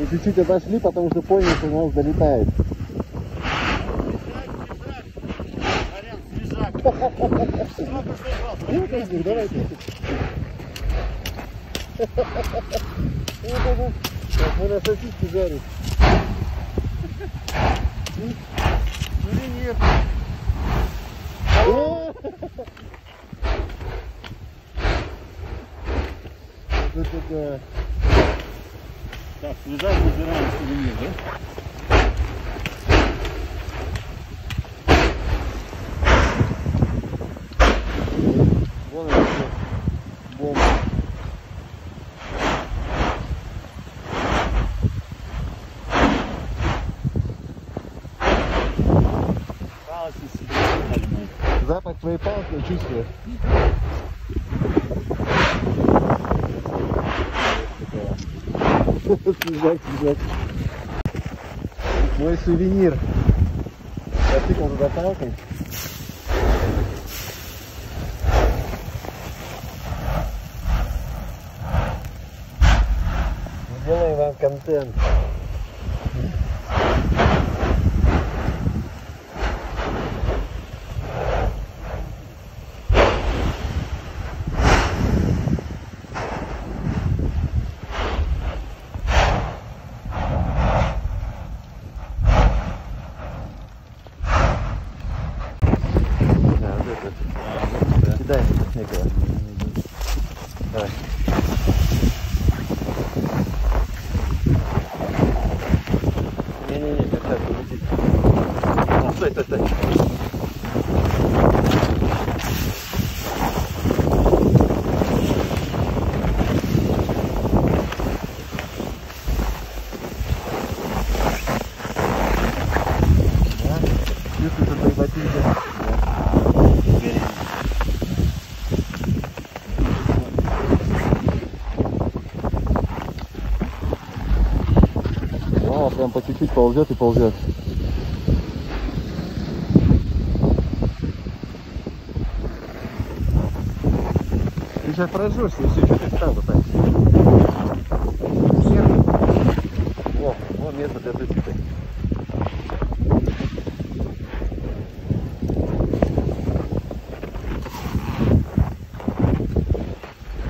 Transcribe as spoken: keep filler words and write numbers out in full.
И чуть-чуть отошли, потому что поняли, что у нас долетает. Давайте. Мы на сосиски жарим. Сувенир. Вот это да. Так, связать, выбираем сувенир, да? Вон это бомба. Палочки себе. Запах твоей палки я чувствую. Свежак, свежак. Мой сувенир. Я тыкал туда палкой. Сделаем вам контент. Кидай некого. Давай. Не-не-не, сейчас улетит. О, стой, стой, стой. Да? Чувствуешь, что твои ботинки? Да. О, прям по чуть-чуть ползет и ползет. Ты сейчас прожжешься, если что ты встал вот так. О, вот место для тыка.